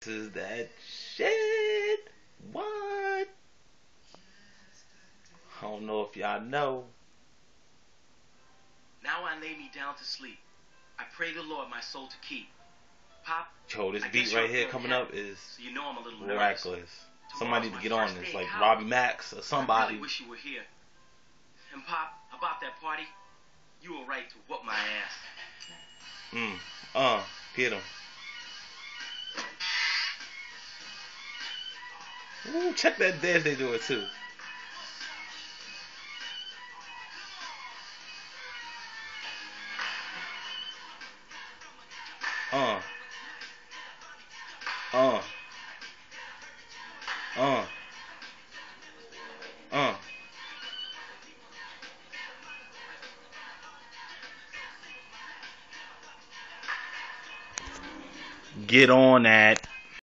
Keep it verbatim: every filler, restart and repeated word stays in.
This is that shit. What? I don't know if y'all know. Now I lay me down to sleep. I pray the Lord my soul to keep. Pop, Yo, this I beat guess right you're here a coming fan, up is so you know I'm a little miraculous. nervous. Somebody Tomorrow's need to my get on first this, day like at college. Robbie Max or I somebody. really wish you were here. And Pop, about that party, you were right to whoop my ass. Mm. Uh, get him. Ooh, check that dance they do it too. Uh. Uh. Uh. Uh. Get on that.